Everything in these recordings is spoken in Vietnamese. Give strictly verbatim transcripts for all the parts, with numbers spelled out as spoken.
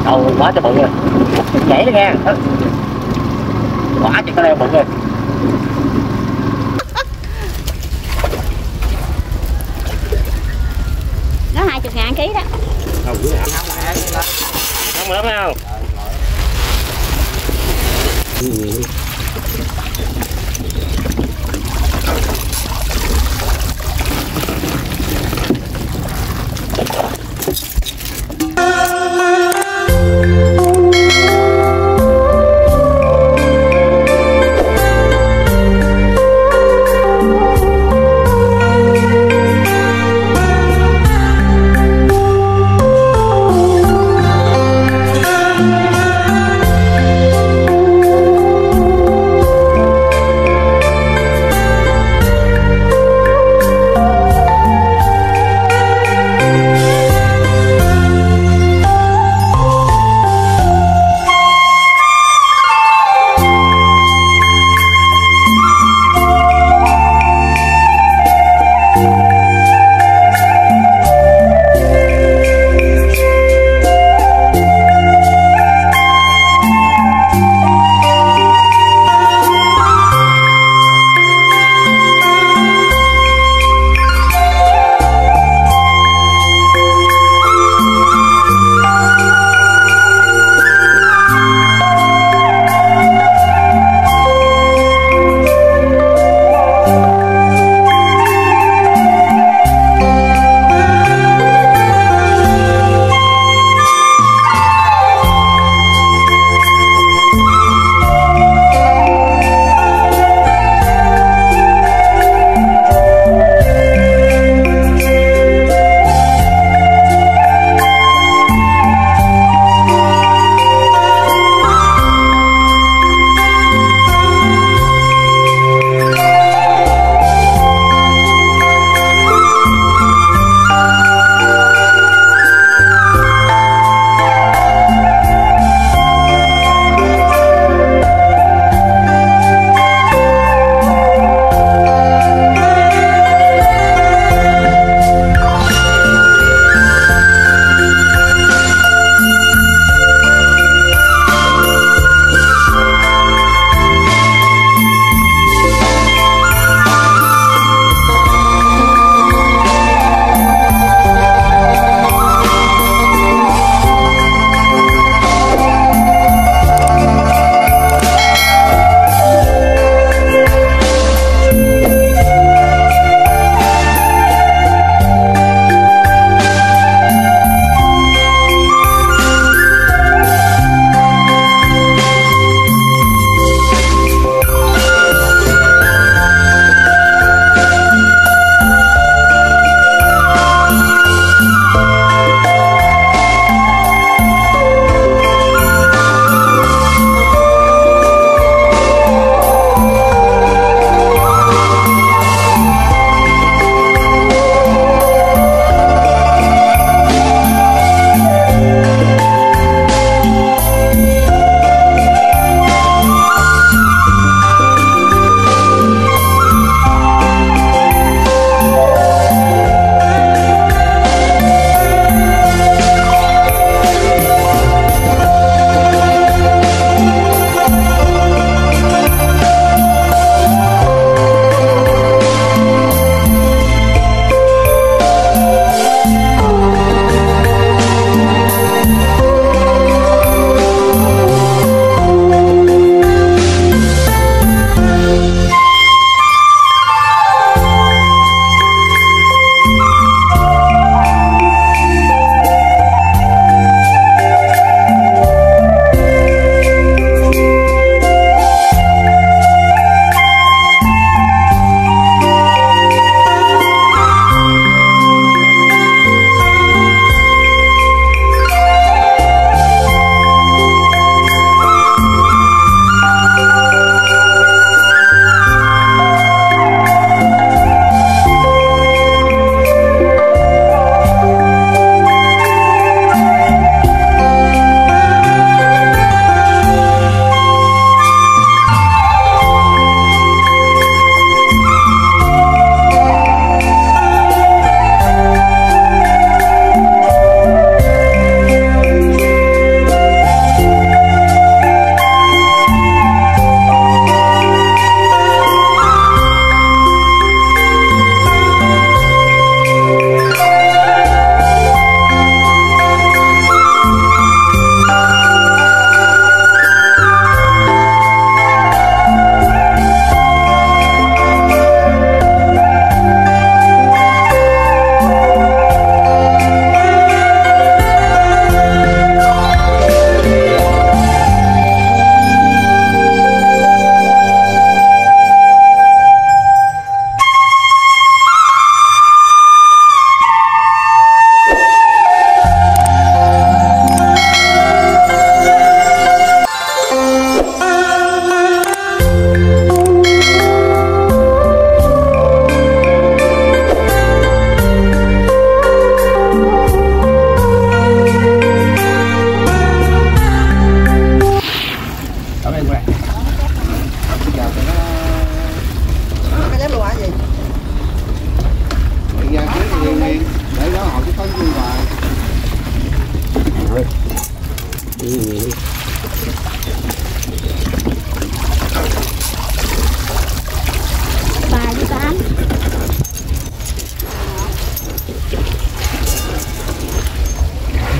đầu quá cho bự rồi, nhảy đi nha, quá cho cái leo bự rồi. Nó hai chục ngàn ký đó. Không dữ hả? Không lắm không? Ừ.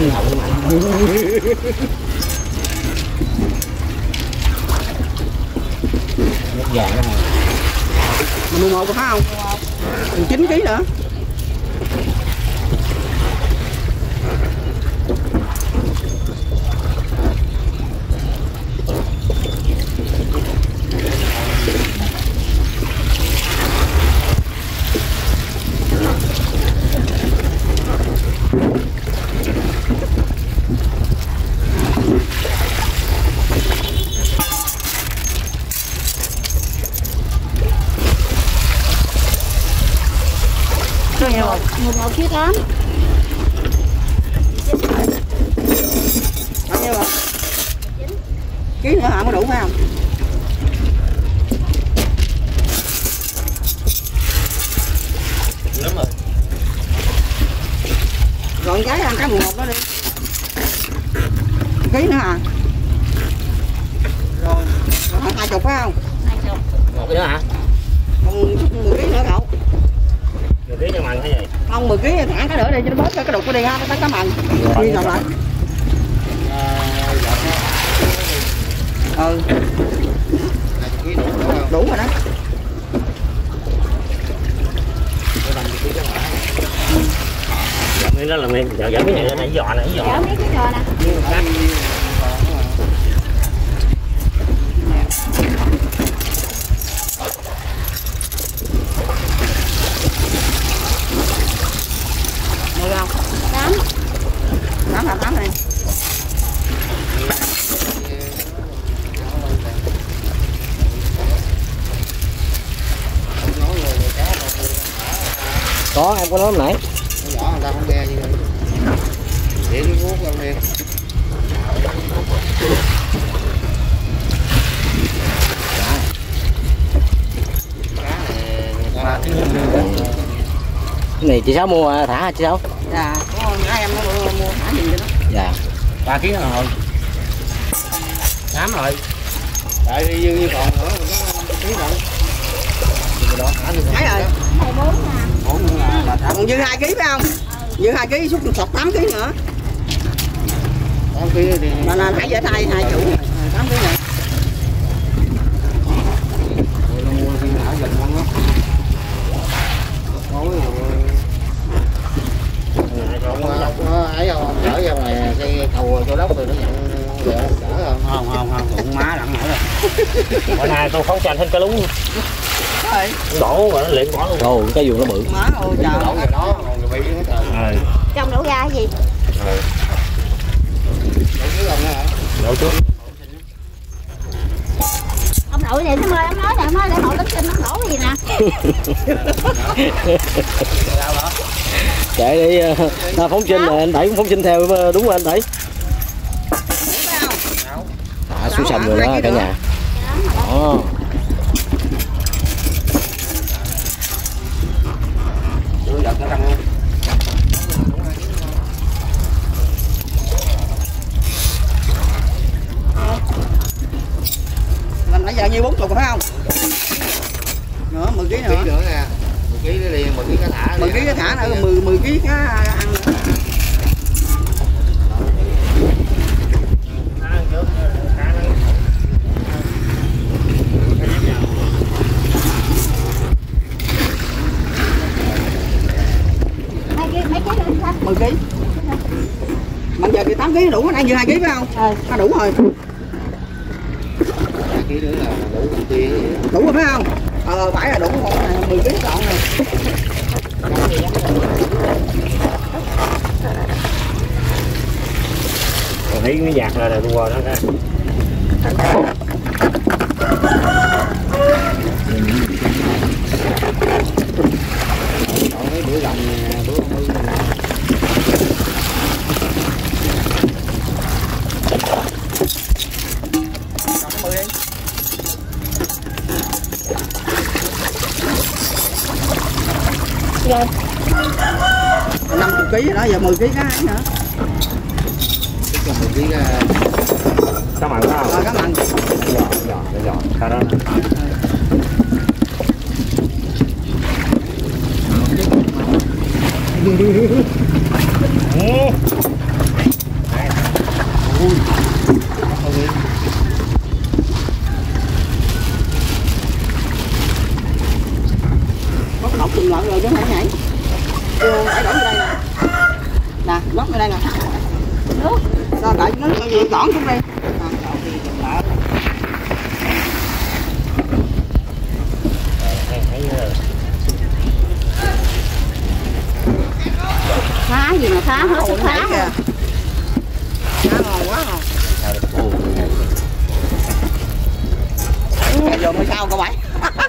hậu mày. Nước vàng đó này. mười một phải không? mười chín ký nữa. mười một ký tám. Bao nhiêu ạ? Ký nữa hả mới đủ phải không? Lắm rồi. Rồi cái ăn cái mười một đó đi. Ký nữa hả? Rồi, rồi hai chục phải không? hai chục. Một cái nữa hả? Còn mười ký nữa cậu. Mười ký cho mặn hay gì? Không, mười ký thả cái đỡ đây cho nó bớt cái đục của đi ha, nó tới cá mặn. Đi gặp lại. Ừ. Đủ rồi đó. Miếng đó là miếng, giờ dẫn cái này lên này, giò này, giò. Chở mấy cái giò nè. Mười không? tám. Tám là tám này. Có, em có nói nãy. Nhỏ người ta không nghe như vậy. Để cái cuốc lên đi. Cái này chị Sáu mua thả hả chị Sáu? Dạ, có hai em nó mua, mua thả gì cho nó. Dạ. ba ký rồi. Tám rồi. Tại đi dư như còn nữa mình có năm ký rồi. Đó thả đi. Thấy rồi. mười bốn nè. Bốn nữa là là thả. Còn dư hai ký phải không? Dư hai ký xúc sọt tám ký nữa. tám ký thì Là là nãy giờ thay hai chủ tám ký này. rồi nó mua thì thả dần ngon lắm. Mối rồi. Nó ấy không chở ra ngoài cây cầu Châu Đốc rồi nó nhận về chở không? Không, không, không, cũng má đặng nữa rồi. Bữa nay tôi phóng chanh hết cái lúng. Rồi. Đổ rồi nó liền bỏ luôn. Ồ, cái vườn nó bự. Má ôi trời. Đổ về đó, còn người bị hết rồi. Rồi. Trong đổ ra cái gì? Rồi. Đổ trước lòng nữa hả? Đổ trước. Ông nội này nó ơi, ông nói nè, ông nói để hộ lính sinh nó đổ cái gì nè. Chạy đi, ta phóng sinh rồi anh Đẩy cũng phóng sinh theo, đúng rồi anh Đẩy. À, xuống sông rồi đó cả nhà. Đó. Mình nãy giờ nhiêu bốn chục phải không? Nữa mười ký nữa. Ký nữa nè. mười ký nó liền, mười ký cá thả. mười ký cá thả nữa, mười mười ký cá ăn nữa. Mấy ký, mấy ký nữa sao? mười ký. Mà giờ thì tám ký đủ, anh dư hai ký phải không? Ừ. Nó đủ rồi. hai ký nữa là đủ công ty vậy. Đủ rồi phải không? Ờ phải là đủ rồi, mười ký trọn rồi. Còn thấy cái giạc là là đua đó ra. Còn mấy bữa lòng nè, bữa mưa nè. Rồi. năm mươi ký rồi đó, giờ mười ký cá ấy nữa. Tức là mười ký là Cá mặn phải không? Rồi cá mặn. Giò, giò, giò, sao đó. Nước. Rồi đợi nó vừa tròn xuống đi. Phá gì mà phá hết sức phá kìa. Cá ngon quá ngon. Bây giờ mới sao cô bảy.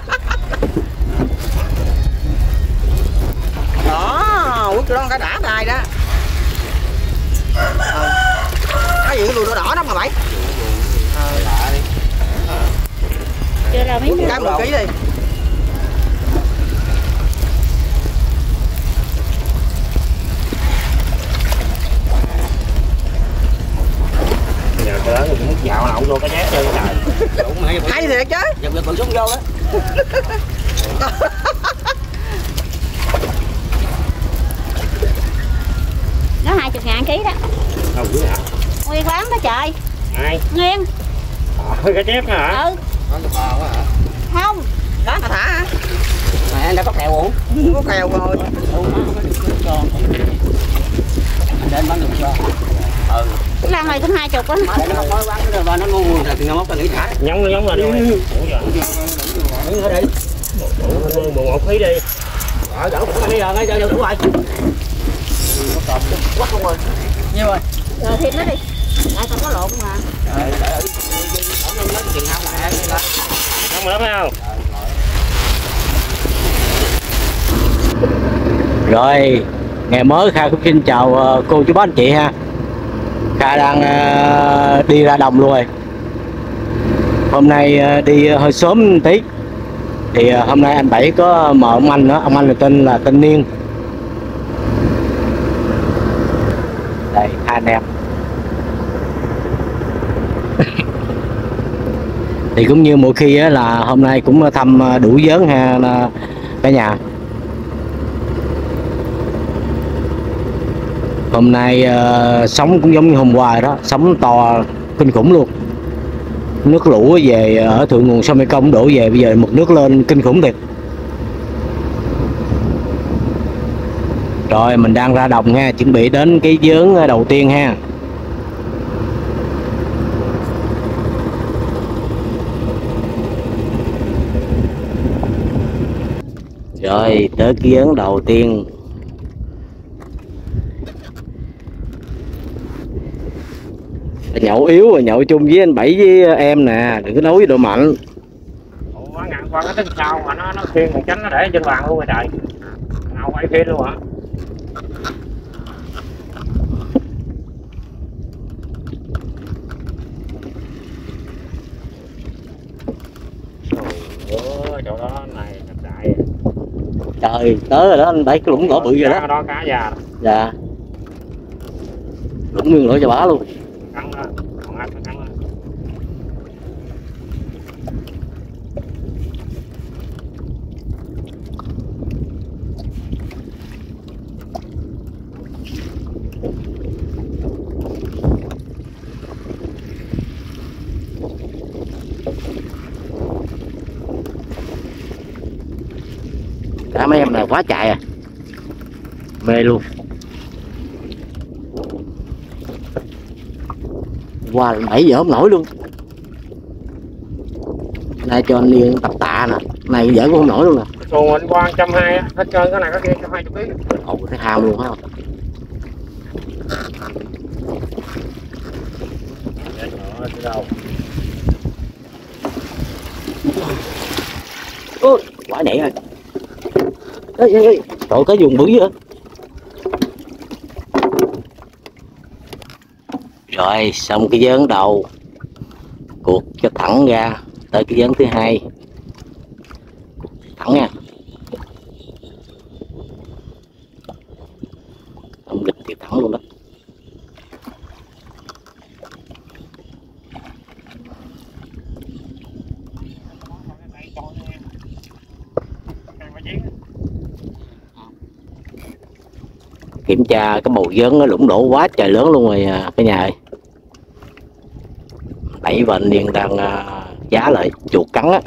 Đó, quất đó cái đã tay đó. Ờ. Cái gì cái đùi đỏ đỏ đó mà bảy. Chưa ra miếng Cái mười ký đi. Giờ cái đó thì cũng dạo lậu vô cái nhát chơi trời. Hay thiệt chứ. Giật giật bự xuống vô đó. nó hai chục ngàn ký đó. Đâu dữ hả? Nguyên bán đó trời. Ai? Nguyên. Ờ, cái chép hả? Ừ. Nó được bò quá hả? Không. Đó mà thả hả? Mẹ anh đã có kèo uống. Có kèo rồi. Anh đến bán được cho. Ừ. Cái lăng này cũng hai chục á. Mà để nó không có bán rồi và nó ngu rồi thì nó móc ta nghĩ thả. Nhông giống là đi. Ủa giờ. Đứng ở đây. Bộ một ký đi. Ờ đỡ cũng đi rồi, ngay giờ đúng rồi. Quắt không rồi. Nhiêu rồi? Rồi thêm nó đi. Lại không có lộn mà. Rồi để ở nó chuyện không mẹ đi lên. Không mà lắm không? Rồi, ngày mới Kha cũng xin chào cô chú bác anh chị ha. Kha đang uh, đi ra đồng luôn rồi. Hôm nay uh, đi hơi sớm một tí. Thì uh, hôm nay anh Bảy có mời ông anh nữa, ông anh là tên là tên Niên. Đây, hai anh em. Thì cũng như mỗi khi á, là hôm nay cũng thăm đủ giớn ha cả nhà. Hôm nay uh, sóng cũng giống như hôm qua đó, sóng to kinh khủng luôn. Nước lũ về ở thượng nguồn sông Mekong đổ về, bây giờ mực nước lên kinh khủng thiệt. Rồi mình đang ra đồng ha, chuẩn bị đến cái vớn đầu tiên ha. Rồi tới cái vớn đầu tiên. Nhậu yếu rồi nhậu chung với anh Bảy với em nè, đừng có nói với độ mạnh. Ủa ngàn qua cái tính sao mà nó nó khiên một chánh nó để trên bàn luôn rồi trời. Nào quay khiên luôn hả? Ủa chỗ đó này thật đại. Trời tới rồi đó anh Bảy, cái lũng lỗ bự rồi đó. Đó cá già. Dạ. Lũng nguyên lỗ cho bá luôn. Cắn đó, còn ăn nó cắn đó. Cả mấy em này quá chạy à, mê luôn. Qua lần bảy giờ không nổi luôn. Nay cho anh Liên tập tạ nè, này giờ cũng không nổi luôn nè. Xuồng anh qua một trăm hai mươi á, hết trơn cái này cái kia một trăm hai mươi ký. Ồ, thấy ham luôn ha. Đâu? Ôi, quả nhảy rồi. Ê, ê, ê. Trời, cái vùng bự vậy. Rồi, xong cái vớn đầu. Cuộc cho thẳng ra tới cái vớn thứ hai. Thẳng nha. Ông nghịch thì thẳng luôn đó. Kiểm tra cái bầu vớn nó lũng đổ quá trời lớn luôn rồi cả nhà ơi. Bảy và anh Niên đang uh, giá lại chuột cắn á,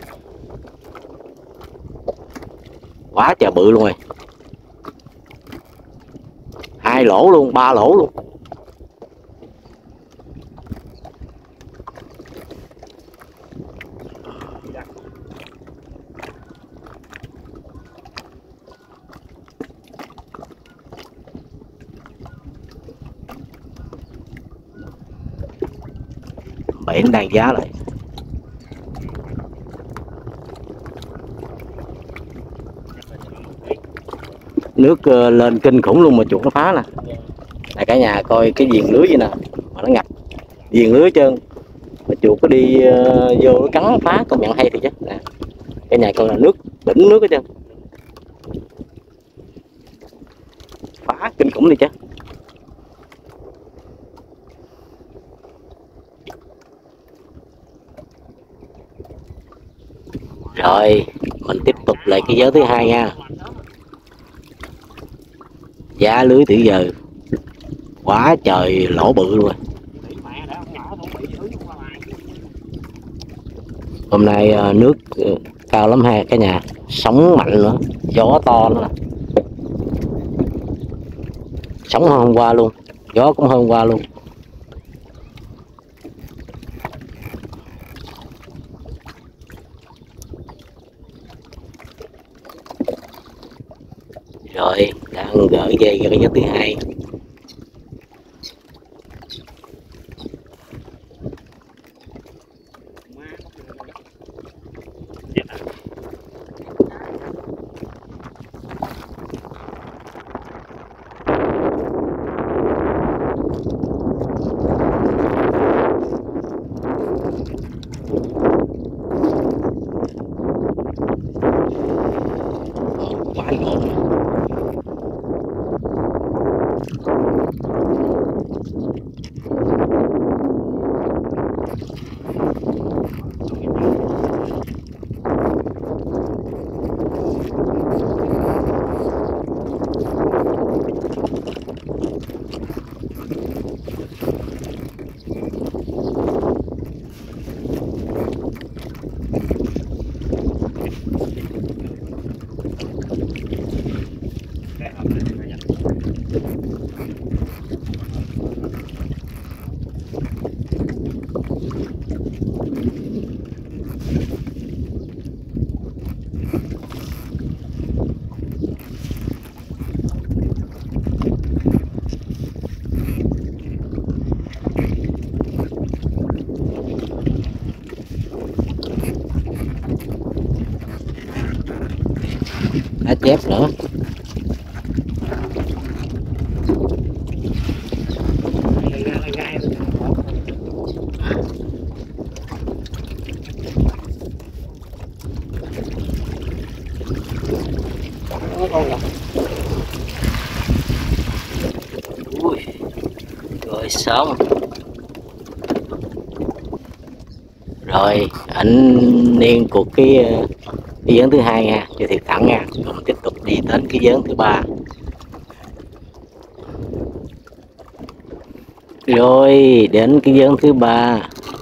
quá trời bự luôn rồi, hai lỗ luôn, ba lỗ luôn. bể nó đang giá lại. Nước uh, lên kinh khủng luôn mà chuột nó phá nè. Này cả nhà coi cái viền lưới vậy nè, mà nó ngập viền lưới hết trơn. Mà chuột có đi uh, vô nó cắn phá, công nhận hay thì chứ. Nè. Cái nhà coi là nước, đỉnh nước hết trơn. Phá kinh khủng đi chứ. Rồi, mình tiếp tục lại cái vớ thứ hai nha. Giá lưới từ giờ quá trời lỗ bự luôn. Hôm nay nước cao lắm ha cả nhà, sóng mạnh nữa, gió to nữa. Sóng hơn hôm qua luôn, gió cũng hơn hôm qua luôn. Rồi, đang gỡ dây ra cái vớ thứ hai. Quá ngộ. Cá chép nữa. Ui, rồi xong. Rồi anh niên cuộc cái cái vớn thứ hai nha, cho thiệt thẳng nha. Rồi mình tiếp tục đi đến cái vớn thứ ba. Rồi đến cái vớn thứ ba.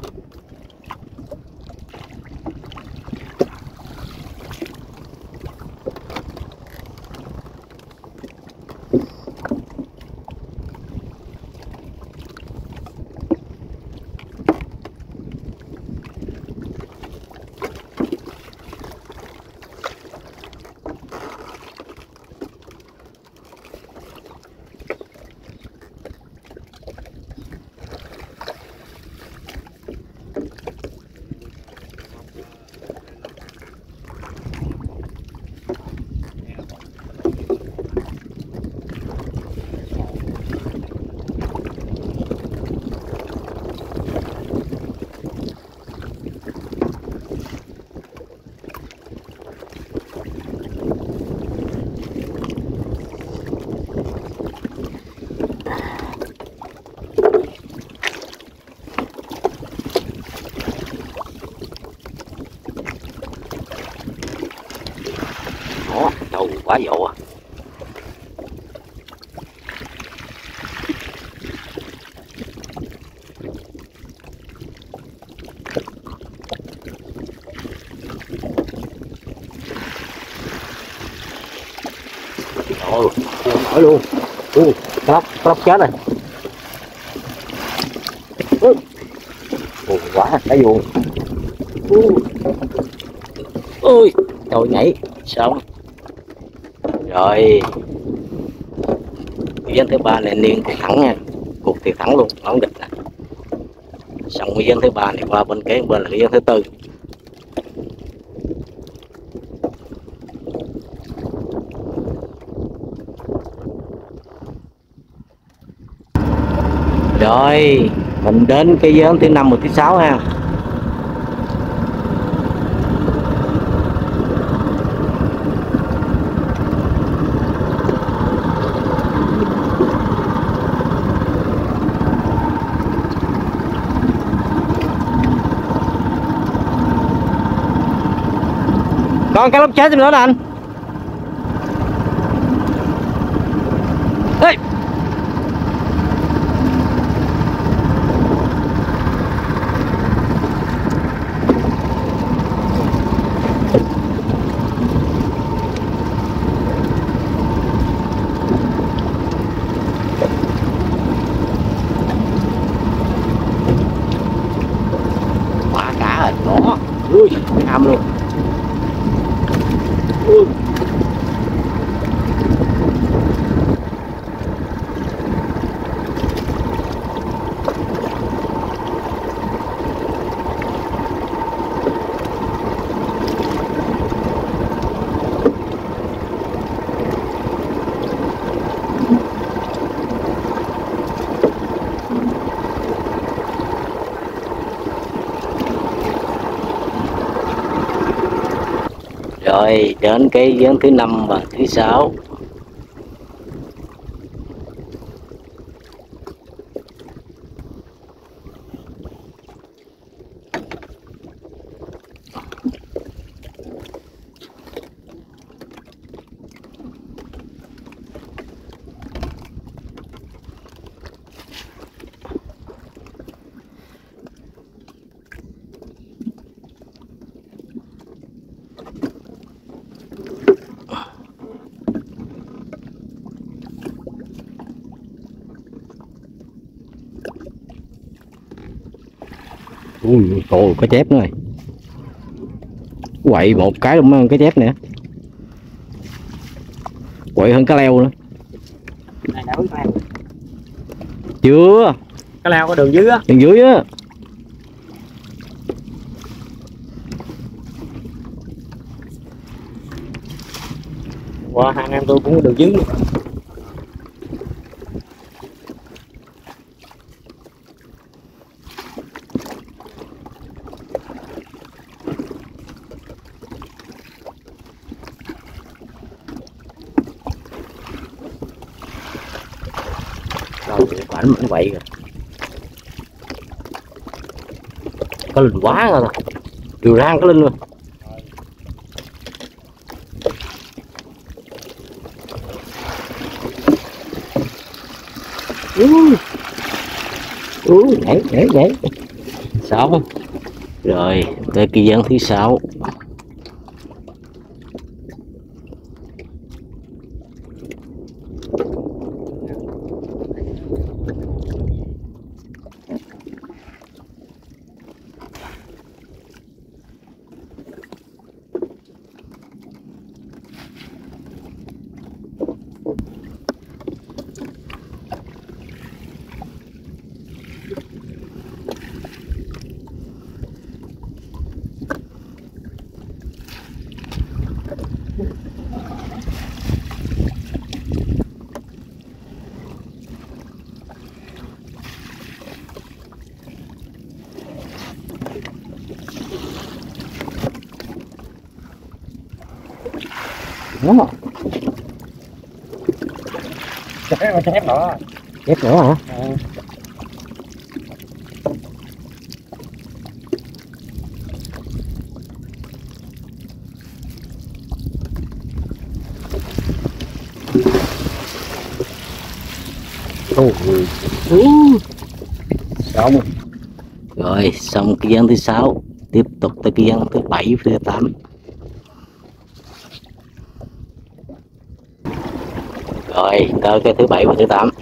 Đó, trâu quá dộ à. Ôi, nổi luôn. Ui, lóc, lóc chết rồi. Ui, quá, cái vuông. Ui, trời nhảy, xong. Rồi. Vớn thứ ba này niên thiệt thẳng nha. Cuộc thiệt thẳng luôn, không địch nè. Xong cái giếng thứ ba này qua bên kế bên là cái giếng thứ tư. Rồi mình đến cái giếng thứ năm và thứ sáu ha. Còn cái lốc chết gì nữa nè anh. Ê. Quá cá rồi đó. Ui, am luôn. Ui. Rồi đến cái giếng thứ năm và thứ sáu. Ui, cổ có chép nữa rồi. Quậy một cái đúng không, cái chép nè. Quậy hơn cá leo nữa. Này đã biết leo. Chưa. Cá leo có đường dưới á. Đường dưới á. Wow, hai anh em tôi cũng có đường dưới luôn. Đâu quản mình vậy rồi. Có linh quá rồi. Điều rang có linh luôn. Ui. Ui, nhảy nhảy nhảy. Xong. Rồi, tới cái giếng thứ sáu. Đó. Chép chép nữa. Chép nữa hả? Ừ. Ôi. Xong. Rồi xong cái giếng thứ sáu, tiếp tục tới cái giếng thứ bảy thứ tám. Rồi tới cái thứ bảy và thứ tám.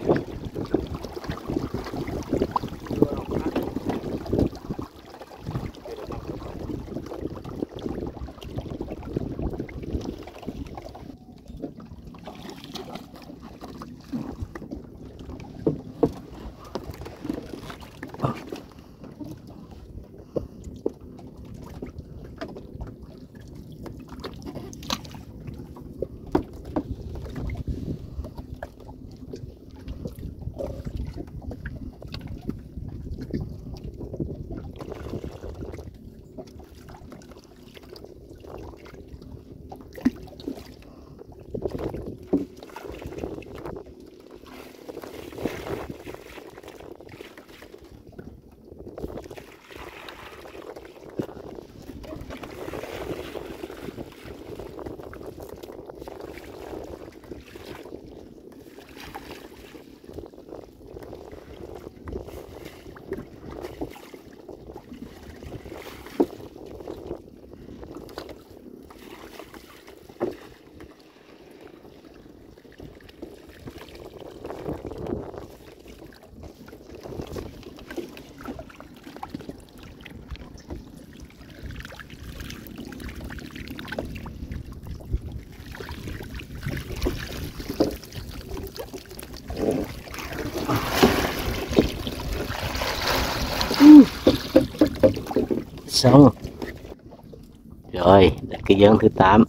Xong rồi, đến cái dơn thứ tám.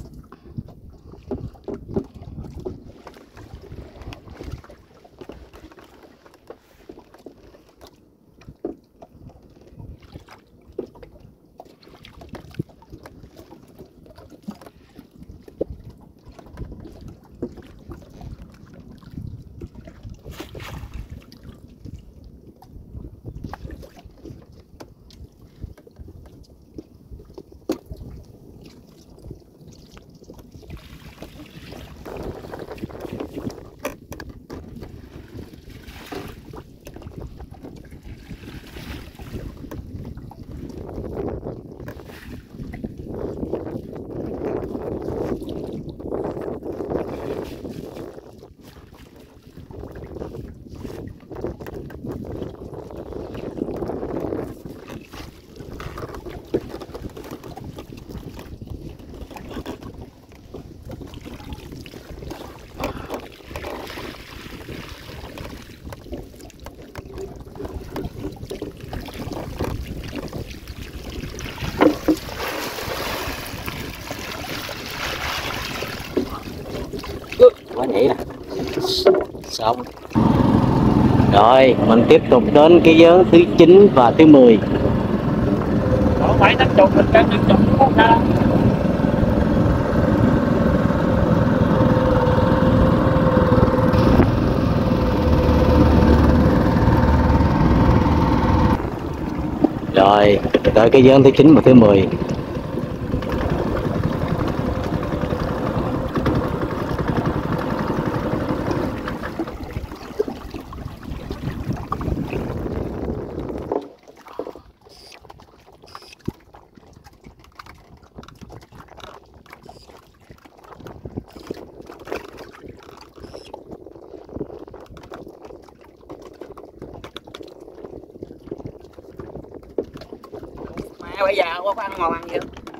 Quá nhảy nè. Xong rồi mình tiếp tục đến cái vớn thứ chín và thứ mười. Có phải tám chục mình cân chục không sao. Rồi tới cái vớn thứ chín và thứ mười. Bây giờ có ăn ngon ăn chưa?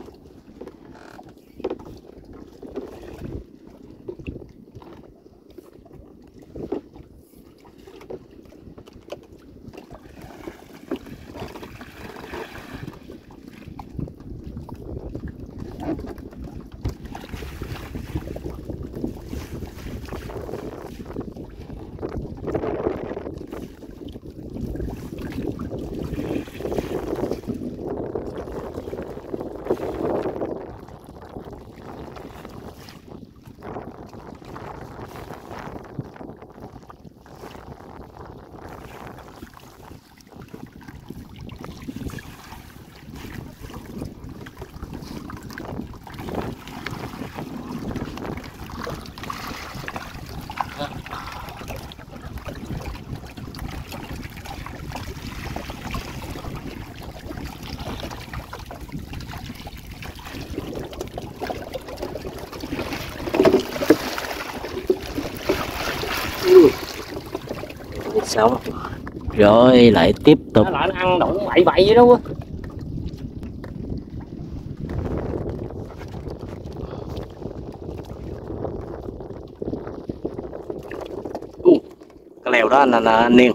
Xong rồi lại tiếp tục. Nó lại nó ăn đụng bậy bậy vậy đó quá. Uh, cái lèo đó là, là niên.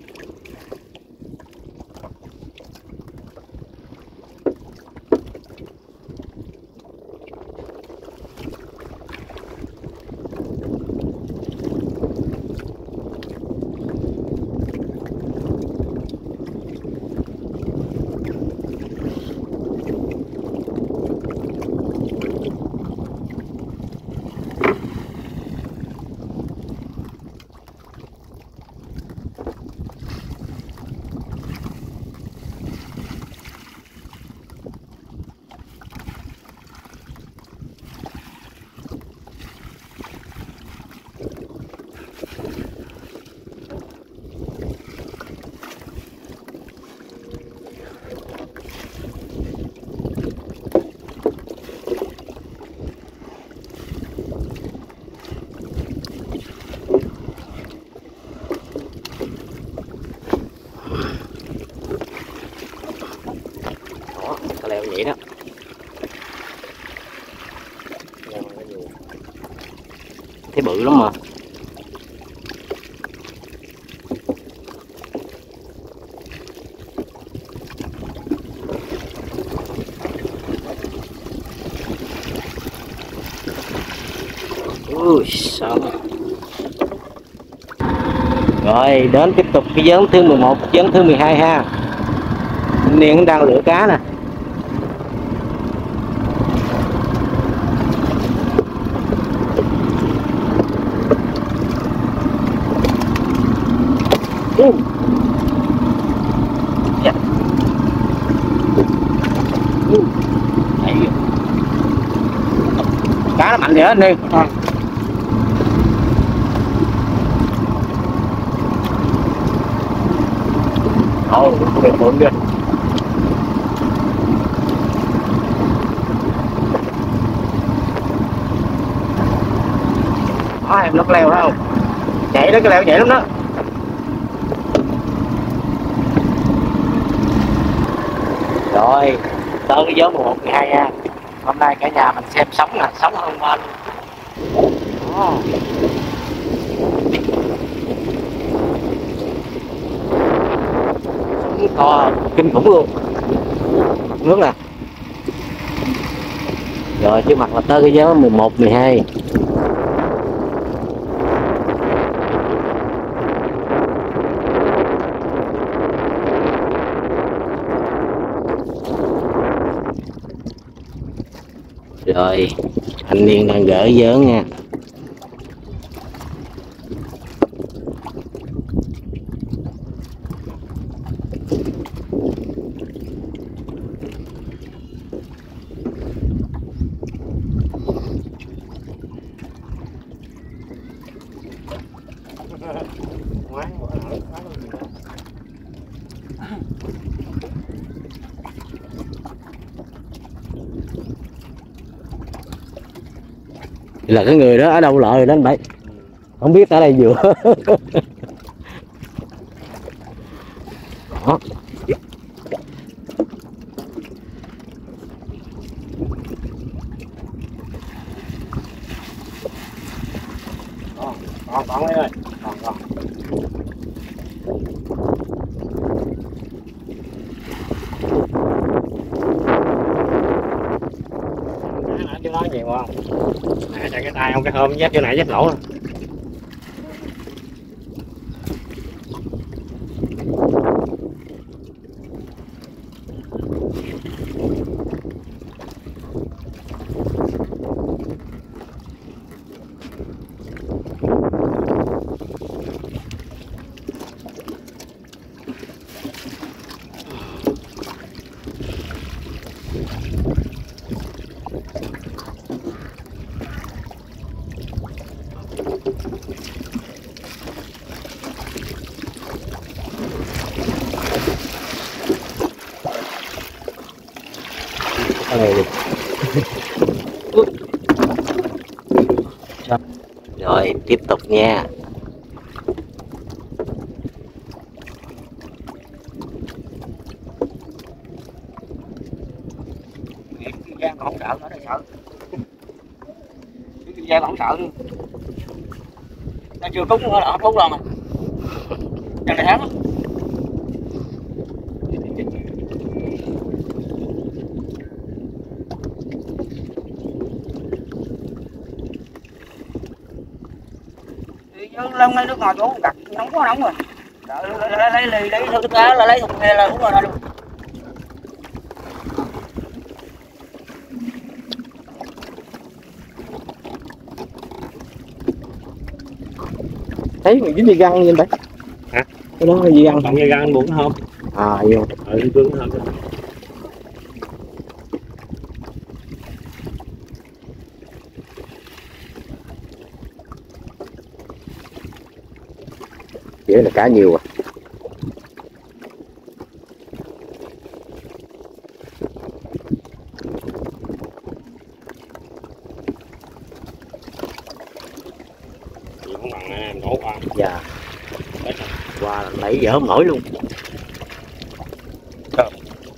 Leo vậy đó. Thấy bự lắm mà. Ui sao. Rồi đến tiếp tục cái vớn thứ mười một, vớn thứ mười hai ha. Thanh niên đang lựa cá nè. Uh. Yeah. Uh. Cá nó mạnh vậy anh đi. À. Ồ, đẹp bụng kìa. Đó, em nó có leo đó không? Chạy đó, cái leo nhảy lắm đó. Rồi, tới cái vớn mười một, mười hai nha. Hôm nay cả nhà mình xem sống nè, sống hơn qua luôn. Đó. Sống to kinh khủng luôn. Mặt nước nè. Rồi trước mặt là tới cái vớn mười một, mười hai. Rồi, anh Niên đang gỡ vớn nha. Là cái người đó ở đâu lội rồi đó anh Bảy, không biết ở đây vừa. Đó. Còn còn đây ơi, còn còn. Chứ nói nhiều không? Nè chạy cái tay không, cái hôm dép chỗ này dép lỗ. Rồi tiếp tục nha. Giang không sợ nữa, đây sợ. Cái Giang không sợ luôn. Nó chưa cúng nữa, nó cúng lần rồi. Chẳng để tháng á. Lông lấy nước ngọt uống cặt nóng quá nóng rồi. Lấy lấy lấy lấy thức cá là lấy thùng này là uống rồi luôn. Thấy mình dính dây găng như vậy. Hả? Cái đó là dây găng. Còn dây găng anh buộc không? À vô. Ừ, cương hơn. Vậy là cá nhiều à. Chị không bằng này em nổ qua. Dạ. Qua là nãy giờ không nổi luôn. Trời.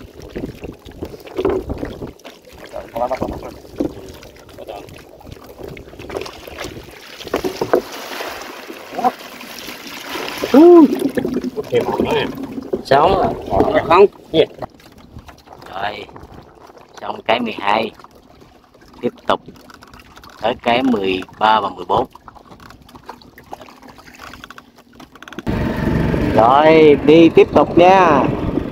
Thêm một nữa nè. Sống. Không. Gì? Rồi. Xong cái mười hai. Tiếp tục. tới cái mười ba và mười bốn. Rồi đi tiếp tục nha.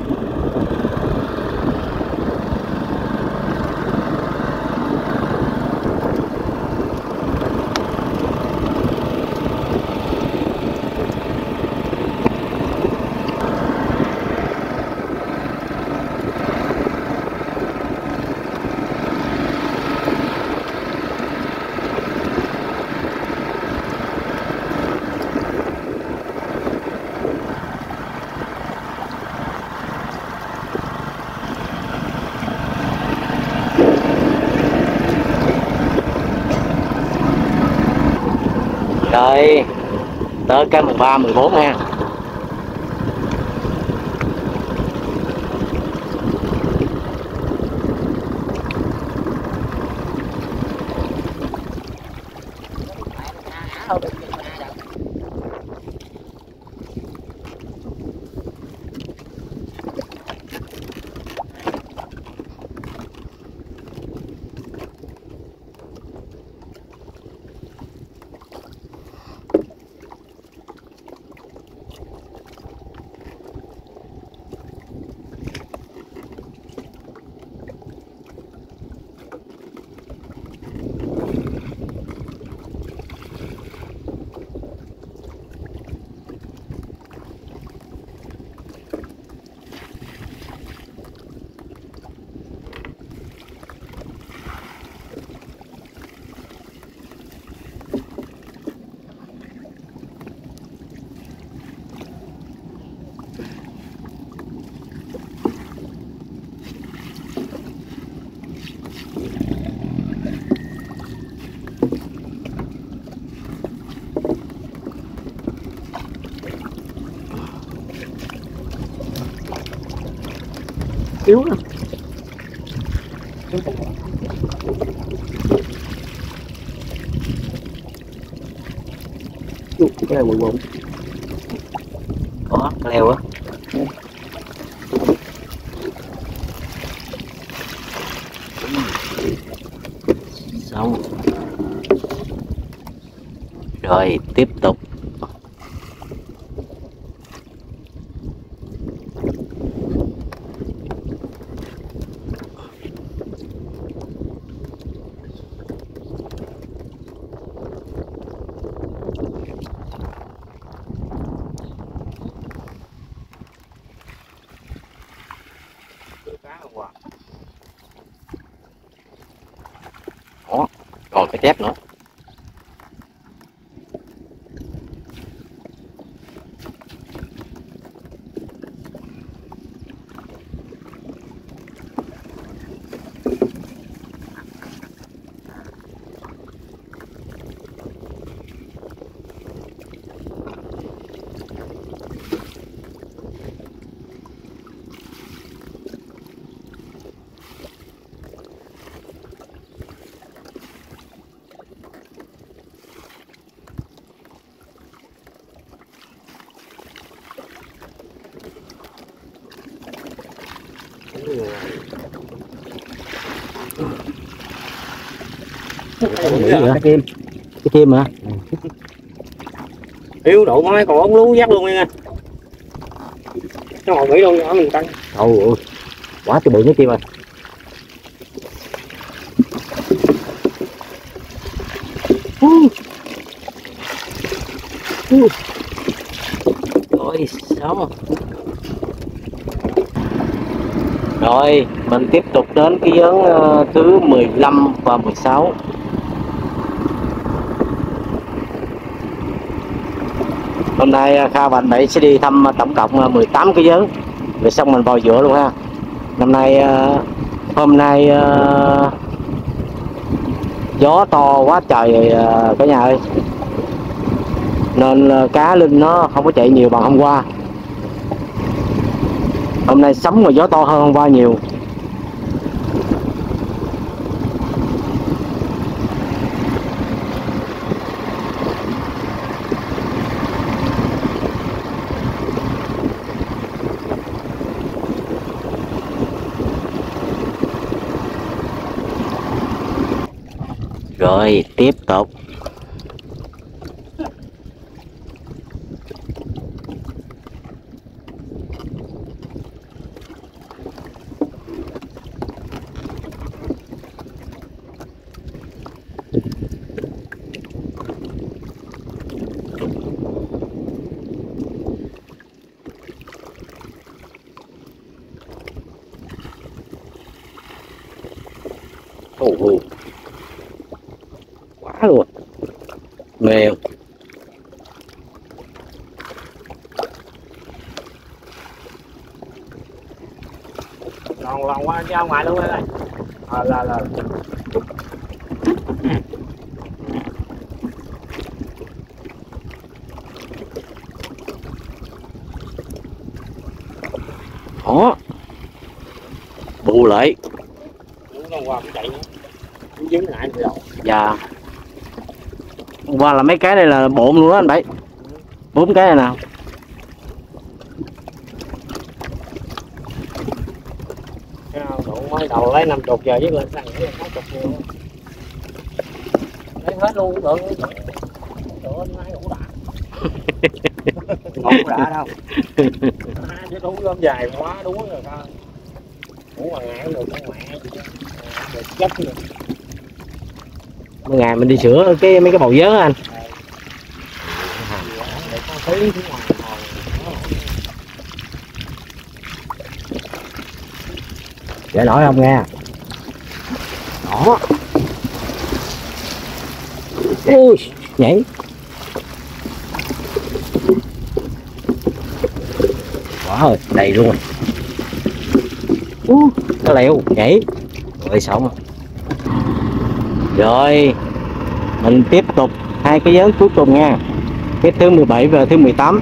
Rồi tới cái mười ba mười bốn nha. Yếu nè. Cái này mười bốn. Có cái leo á. Xong. Rồi tiếp tục. Đó, còn cái chép nữa. Cái kim. Cái kim hả? Yếu độ mấy còn ống lú dắt luôn nha. Cho họ nghĩ luôn cho mình tăng. Ôi ôi. Quá trời bự cái kim rồi. Rồi xong. Rồi mình tiếp tục đến cái giớn uh, thứ mười lăm và mười sáu. Hôm nay Kha và anh Bảy sẽ đi thăm tổng cộng mười tám cái giớn, rồi xong mình vào giữa luôn ha. Năm nay uh, hôm nay uh, gió to quá trời uh, cả nhà ơi, nên uh, cá linh nó không có chạy nhiều bằng hôm qua. Hôm nay sóng và gió to hơn hôm qua nhiều. Rồi tiếp tục. Ồ, oh, quá luôn, mềm. Lòn lòn qua ra ngoài luôn ơi. À, là là Đó, bù lại. nó qua cái chạy nó dính lại từ đầu. Dạ. Hôm qua là mấy cái này là bộn luôn đó anh Bảy. Bốn cái này nào. Cái nào đủ mới đầu lấy năm chục giờ với lên xăng lấy sáu chục giờ. Lấy hết luôn cũng được. Trời ơi, nay đủ đã. Không đã đâu. À, chứ đủ gom dài quá đúng rồi con. Đủ mà ngại được con mẹ gì chứ. Được chết rồi. Một ngày mình đi sửa cái mấy cái bầu vớ anh. Để con tí phía ngoài hồ. Để nổi không nghe. Đó. Ui, nhảy. Quá rồi, đầy luôn. Uh, nó leo, nhảy. Rồi xong. Rồi, mình tiếp tục hai cái vớn cuối cùng nha. Cái thứ mười bảy và thứ mười tám.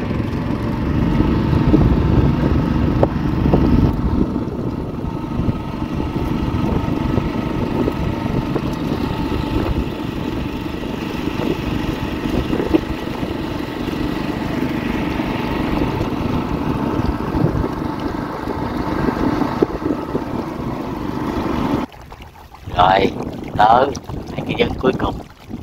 Rồi, tới hai cái vớn cuối cùng.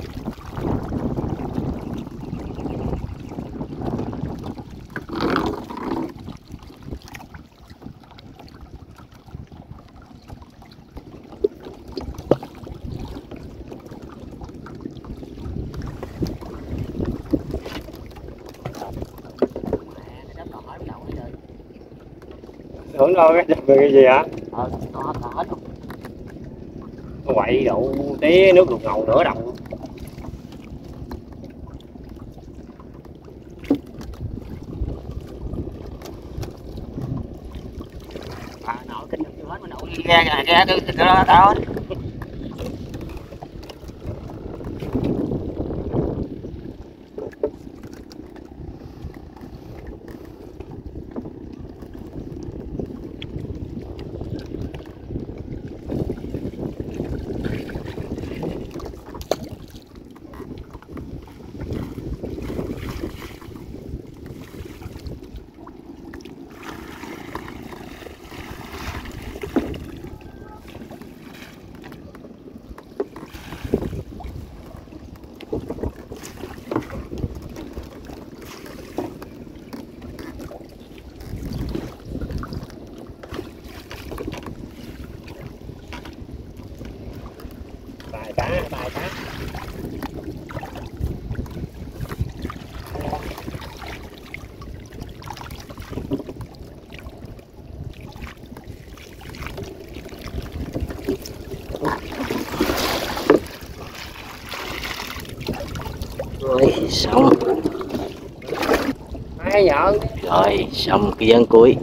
Tưởng đâu cái cái gì hả? Ờ, nó hết, nó hết. Nó quậy đậu tí nước đục ngầu nửa đồng. À, nổi kinh chưa hết mà nổi ra ra ra cái cái đó đó. Tài cá, tài cá. Rồi, xong. Hai vợ. Rồi, xong cái vớn cuối.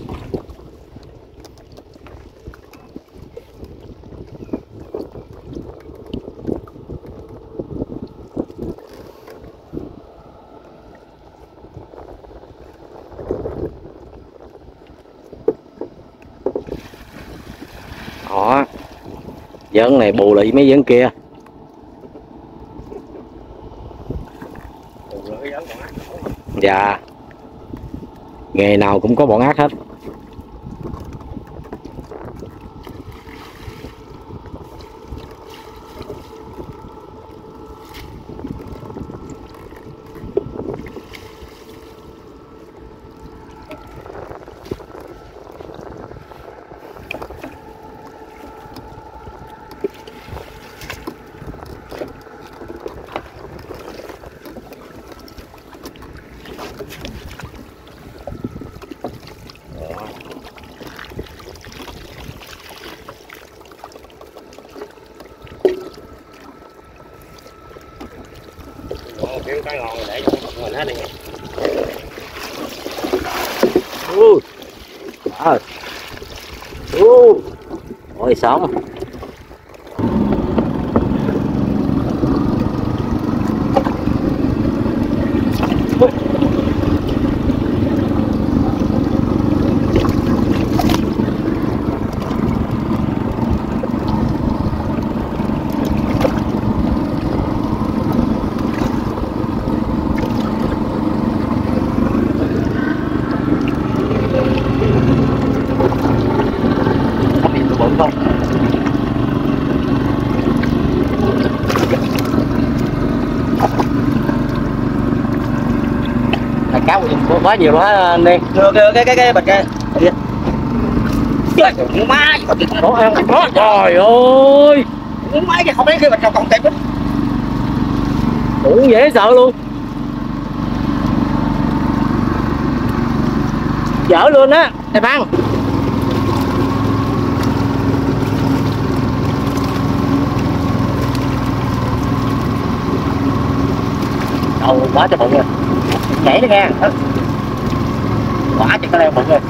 Đó, vớn này bù lại mấy vớn kia. Dạ, nghề nào cũng có bọn ác hết. cái cái ngon để cho mình hết đi. Ui. À. Ui. Ôi sống. Cá quá nhiều quá anh đi. Được cái cái cái bịch kia. Trời ơi, má gì còn Ủa ăn đó, trời ơi. má gì không lấy cái bịch nào còn kịp. Cũng dễ sợ luôn. Dở luôn á, thầy Phan. Đầu quá cho bụng rồi. Nhảy đi nghe. Quá cho cái leo bụng rồi.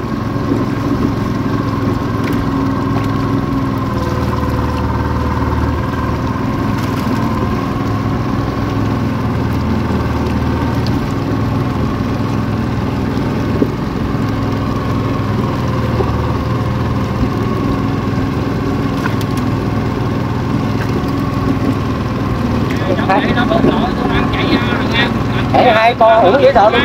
Để hai con uống dễ sợ luôn.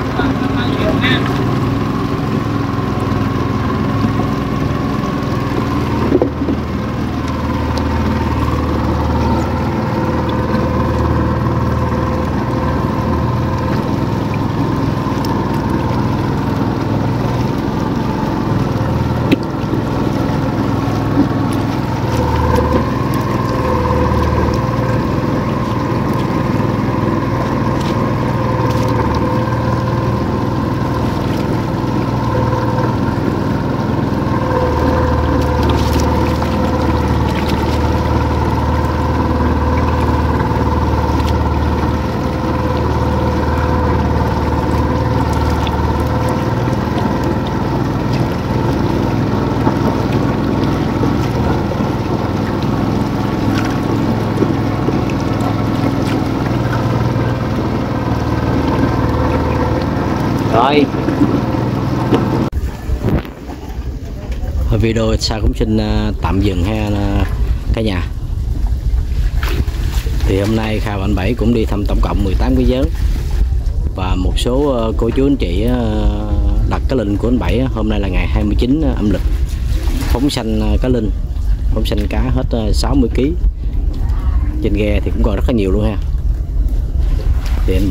Rồi. Video Sa cũng xin tạm dừng ha cả nhà. Thì hôm nay Kha và anh Bảy cũng đi thăm tổng cộng mười tám cái giớn. Và một số cô chú anh chị đặt cá linh của anh Bảy hôm nay là ngày hai mươi chín âm lịch. Phóng sanh cá linh, phóng sanh cá hết sáu mươi ki lô gam. Trên ghe thì cũng còn rất là nhiều luôn ha. Thì anh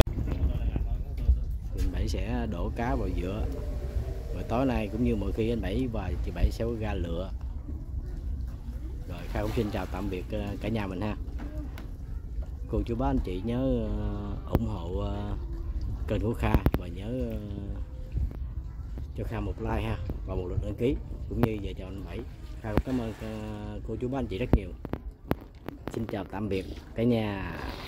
Bảy sẽ đổ cá vào dựa. Rồi tối nay cũng như mọi khi anh Bảy và chị Bảy sẽ ra lựa. Rồi Kha cũng xin chào tạm biệt cả nhà mình ha. Cô chú bác anh chị nhớ ủng hộ kênh của Kha và nhớ cho Kha một like ha và một lượt đăng ký, cũng như vợ chồng anh Bảy. Kha cũng cảm ơn cô chú bác anh chị rất nhiều. Xin chào tạm biệt cả nhà.